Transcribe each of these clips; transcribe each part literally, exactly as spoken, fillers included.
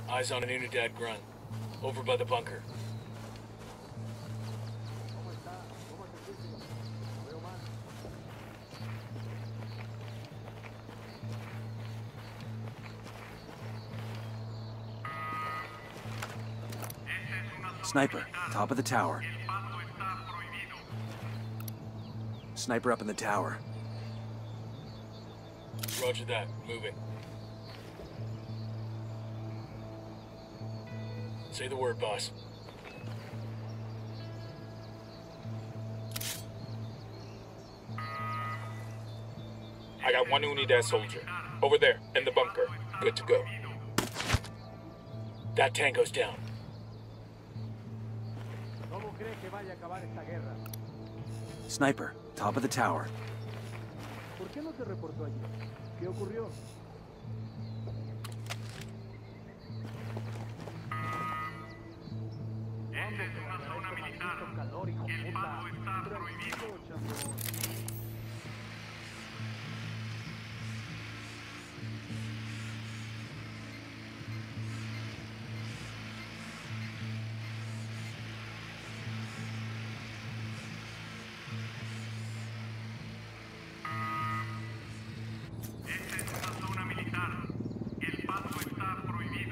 Eyes on an Unidad grunt. Over by the bunker. Sniper, top of the tower. Sniper up in the tower. Roger that. Moving. Say the word, boss. I got one Unidad soldier. Over there, in the bunker. Good to go. That tango's down. Sniper, top of the tower. ¿Por qué no te reportó allí? ¿Qué ocurrió? Esta es una zona militar. El paso está prohibido. Esta es una zona militar. El paso está prohibido.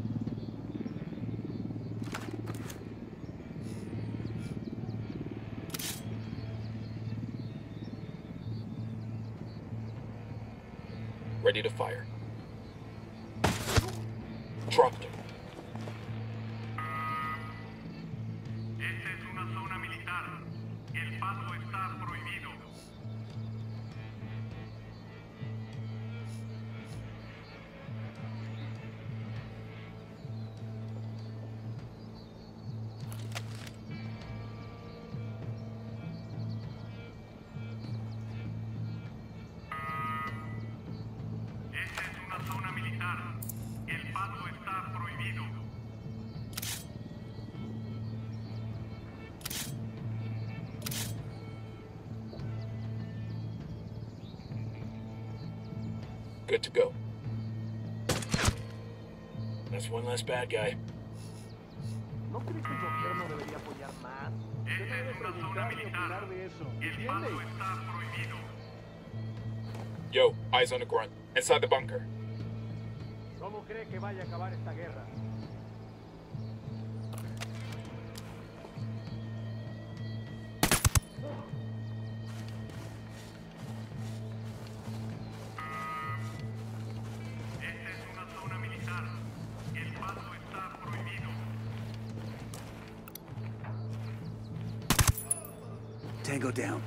Ready to fire. Dropped him. Esta es una zona militar. El paso está prohibido. Esta es una zona militar. El paso está prohibido. Good to go. That's one less bad guy. ¿No crees que el gobierno debería apoyar más? Esta Debe es una zona preguntar y militar. opinar de eso. El paso ¿Entiendes? está prohibido. Yo, eyes on the grunt. Inside the bunker. ¿Cómo cree que vaya a acabar esta guerra? Esta es una zona militar. El paso está prohibido. Tango down.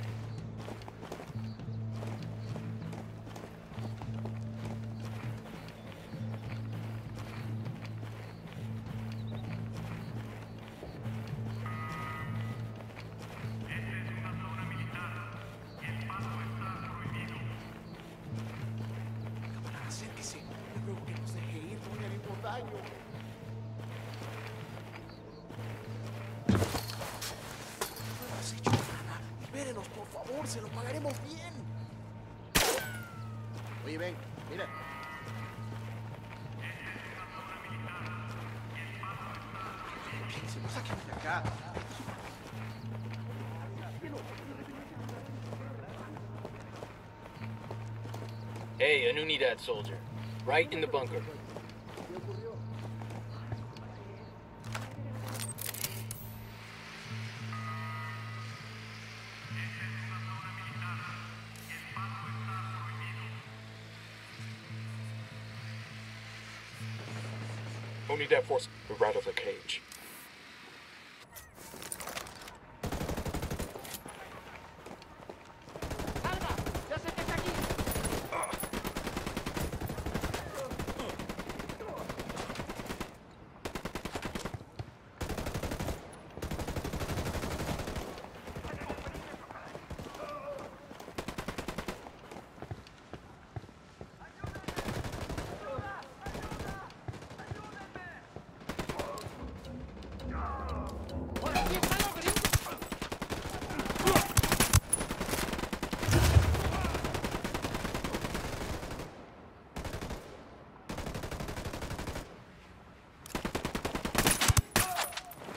Esta es una zona militar. El paso está prohibido. Acérquese. Le ruego que nos deje ir. No le haremos daño. No hemos hecho nada. Libérenos, por favor. Se lo pagaremos bien. Oye, ven. Mira. Si no, sáquenme de acá. Hey, an Unidad soldier. Right in the bunker. Unidad force, we're out of the cage.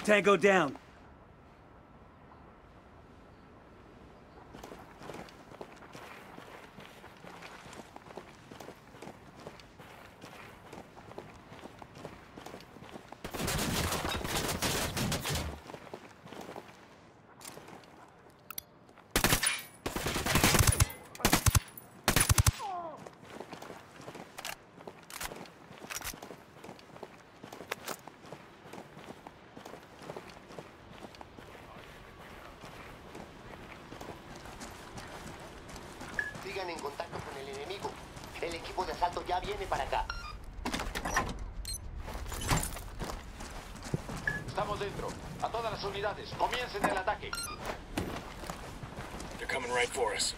Tango down. Sigan en contacto con el enemigo. El equipo de asalto ya viene para acá. Estamos dentro. A todas las unidades, comiencen el ataque. They're coming right for us.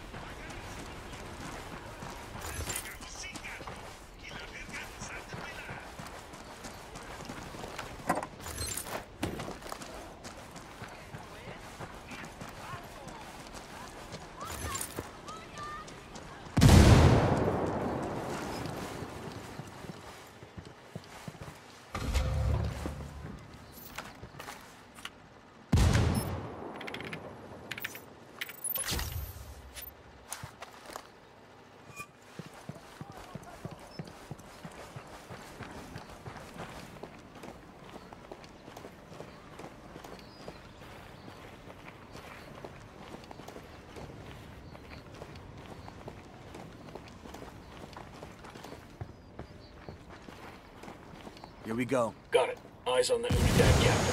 Here we go. Got it. Eyes on the Unidad captain.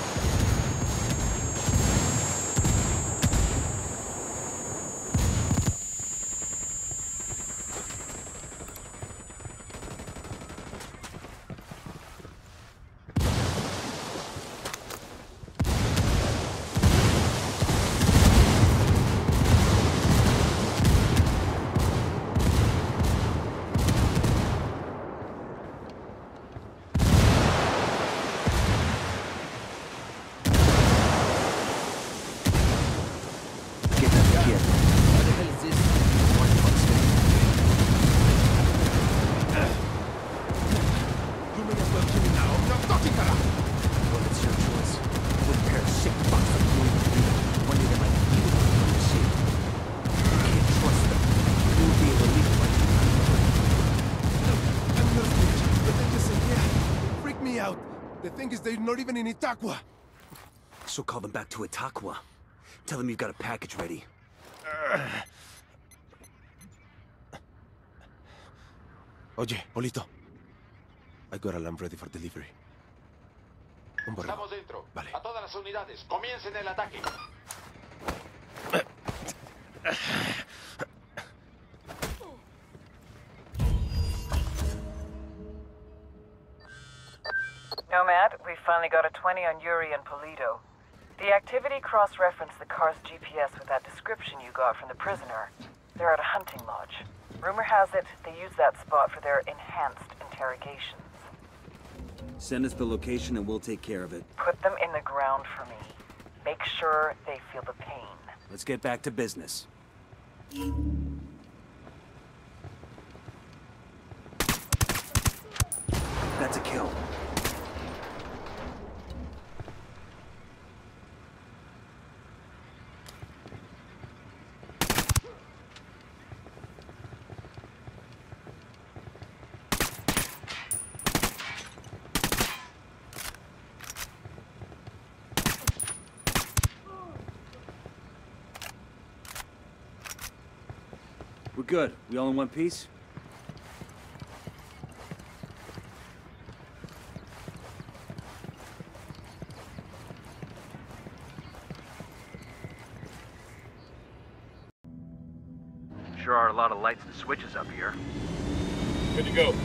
The thing is, they're not even in Itaqua. So call them back to Itaqua. Tell them you've got a package ready. Oye, Polito. I got a lamb ready for delivery. Un borrego. Estamos dentro. Vale. A todas las unidades, comiencen el ataque. Nomad, we finally got a twenty on Yuri and Polito. The activity cross-referenced the car's G P S with that description you got from the prisoner. They're at a hunting lodge. Rumor has it they use that spot for their enhanced interrogations. Send us the location and we'll take care of it. Put them in the ground for me. Make sure they feel the pain. Let's get back to business. That's a kill. We're good. We all in one piece? Sure are a lot of lights and switches up here. Good to go.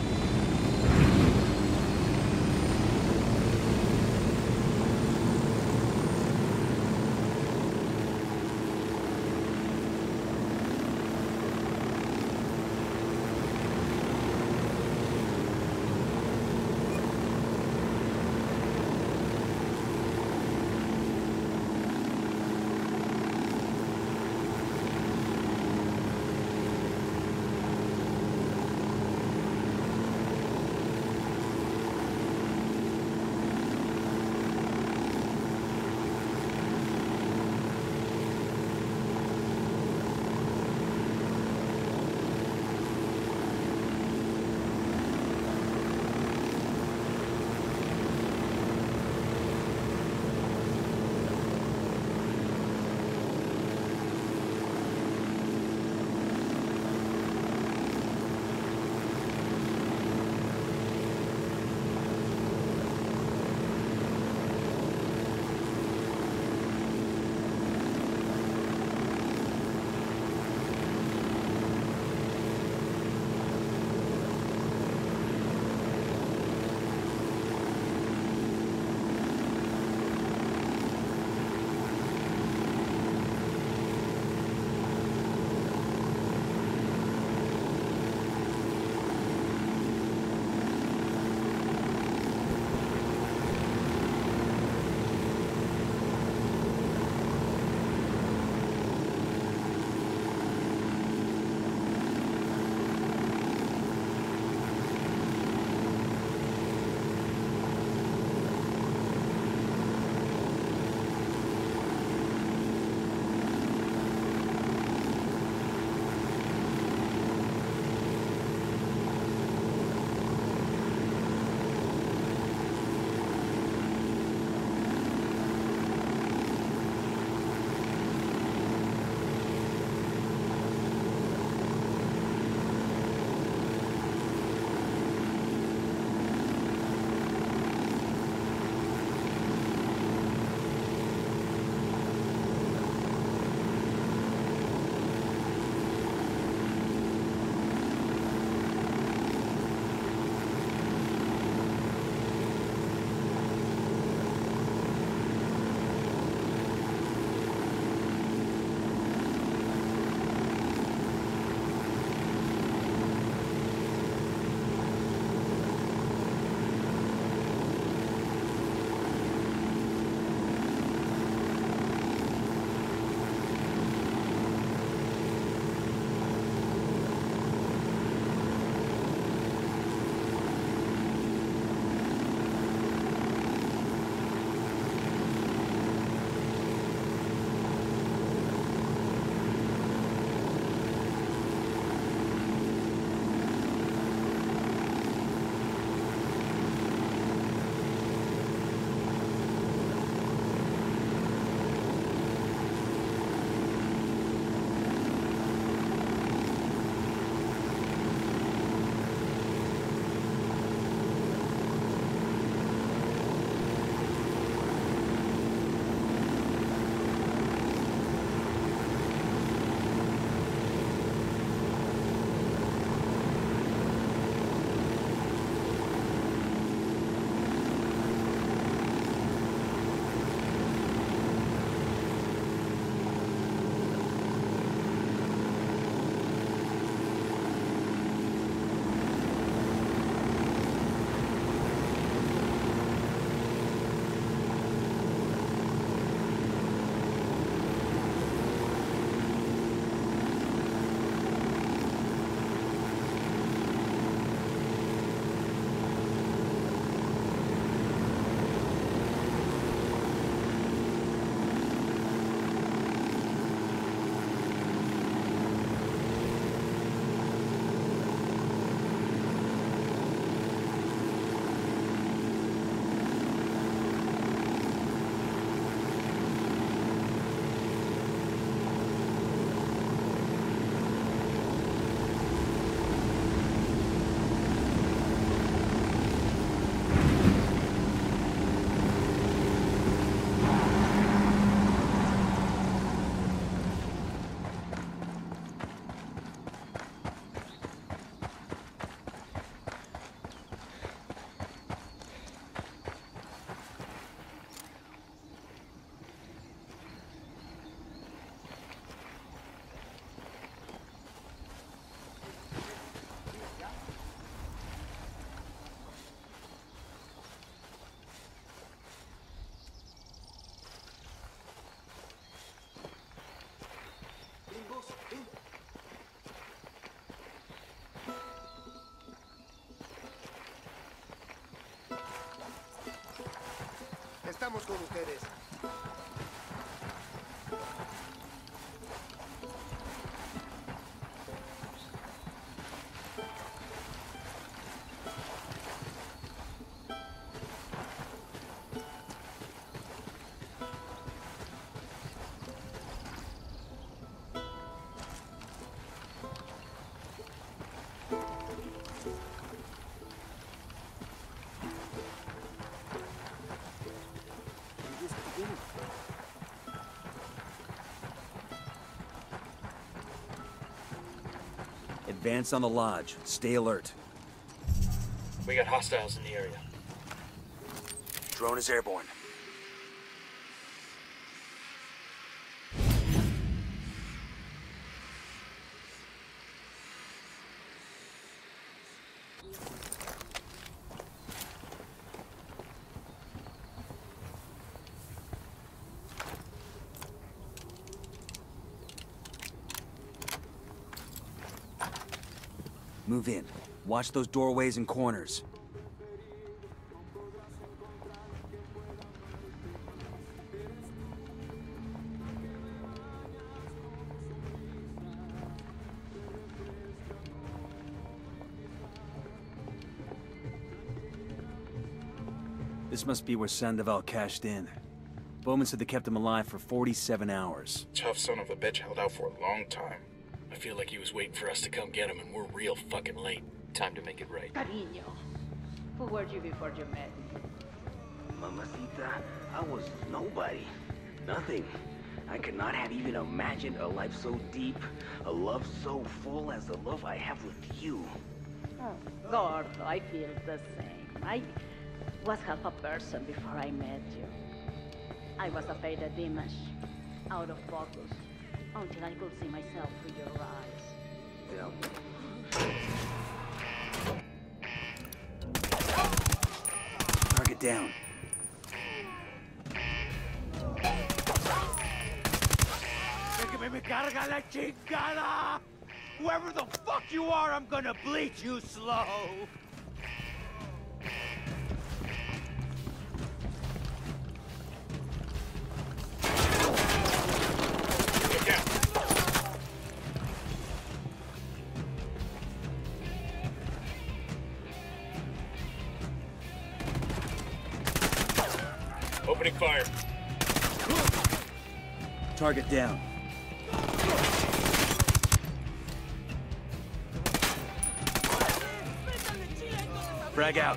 estamos con ustedes. Advance on the lodge. Stay alert. We got hostiles in the area. Drone is airborne. Move in. Watch those doorways and corners. This must be where Sandoval cashed in. Bowman said they kept him alive for forty-seven hours. Tough son of a bitch held out for a long time. I feel like he was waiting for us to come get him, and we're real fucking late. Time to make it right. Cariño, who were you before you met me? Mamacita, I was nobody. Nothing. I could not have even imagined a life so deep, a love so full as the love I have with you. Oh, Gordo, I feel the same. I was half a person before I met you. I was a faded image, out of focus, until I could see myself through your eyes. Yeah. Target down. Me carga la chingada! Whoever the fuck you are, I'm gonna bleach you slow! Opening fire. Target down. Frag out.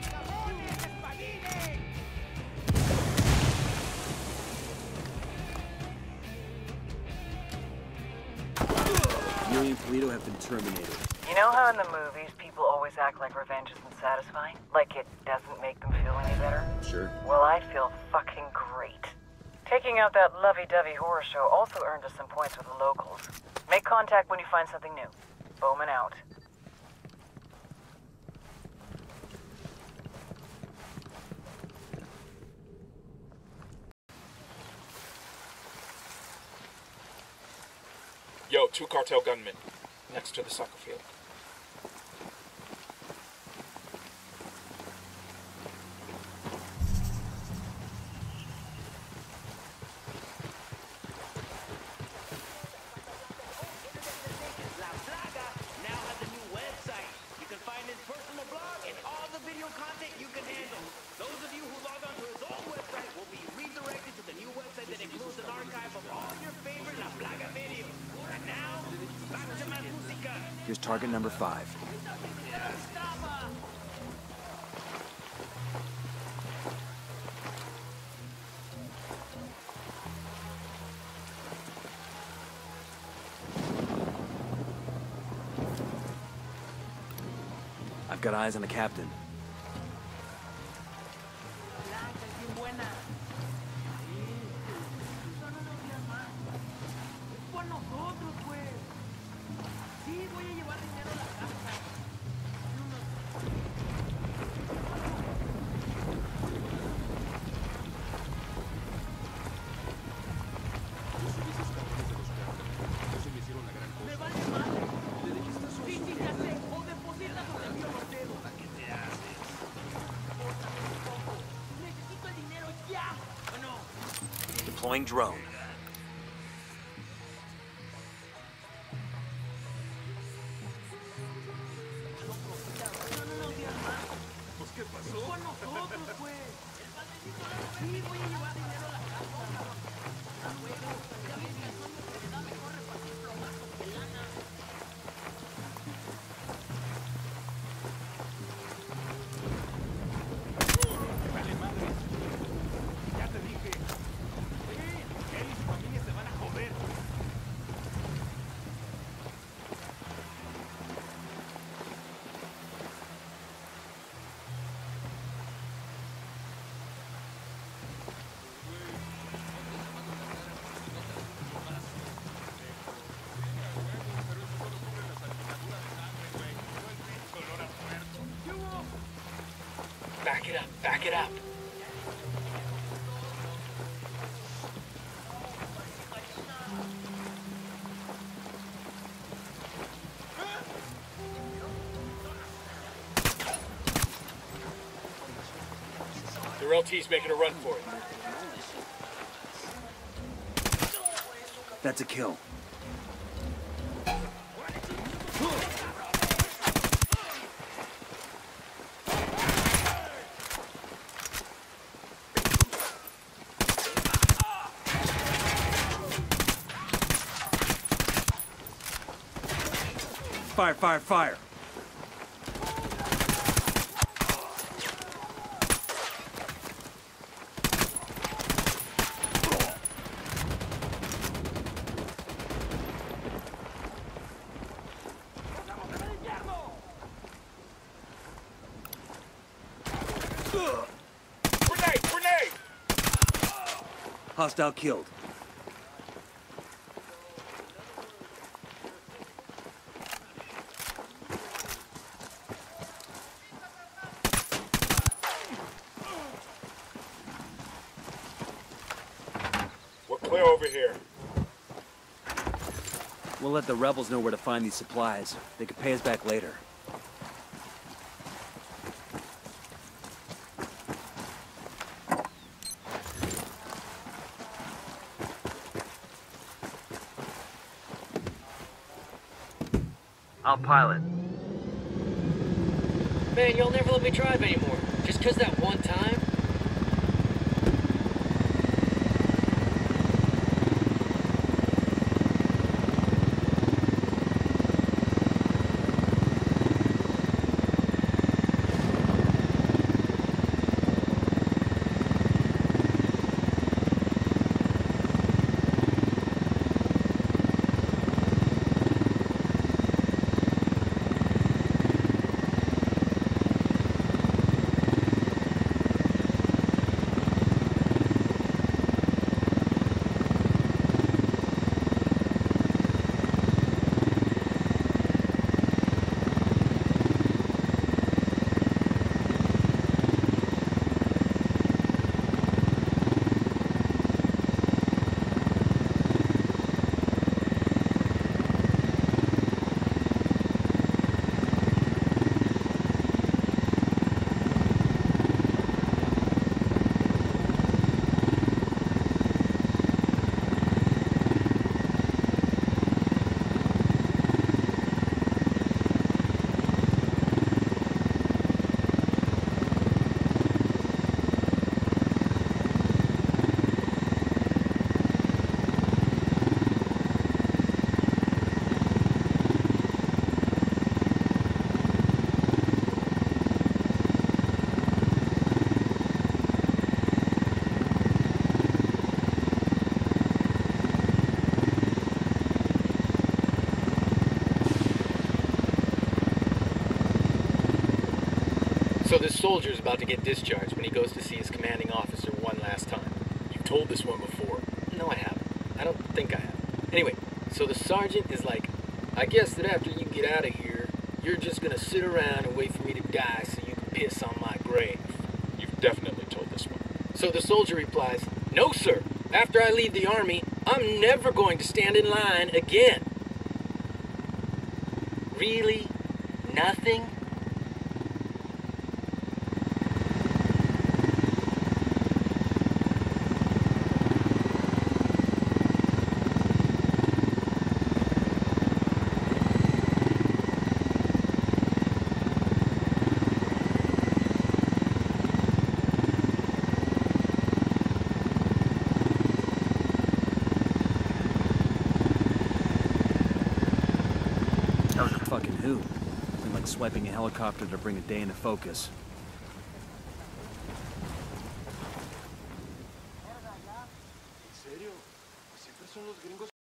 Yuri and Polito have been terminated. You know how in the movies people always act like revenge isn't satisfying? Like it doesn't make them feel any better? Sure. Well, I feel fucking great. Taking out that lovey-dovey horror show also earned us some points with the locals. Make contact when you find something new. Bowman out. Yo, two cartel gunmen next to the soccer field. Here's target number five. I've got eyes on the captain. Deploying drone. Back it up, back it up. Their L T's making a run for it. That's a kill. Fire, fire, fire! Grenade! Grenade! Hostile killed. Clear over here. We'll let the rebels know where to find these supplies. They could pay us back later. I'll pilot. Man, y'all never let me drive anymore. Just 'cause that one time? So this soldier's about to get discharged when he goes to see his commanding officer one last time. You've told this one before. No, I haven't. I don't think I have. Anyway, so the sergeant is like, I guess that after you get out of here, you're just gonna sit around and wait for me to die so you can piss on my grave. You've definitely told this one. So the soldier replies, no, sir. After I leave the army, I'm never going to stand in line again. Really? Nothing? swiping a helicopter to bring a day into focus.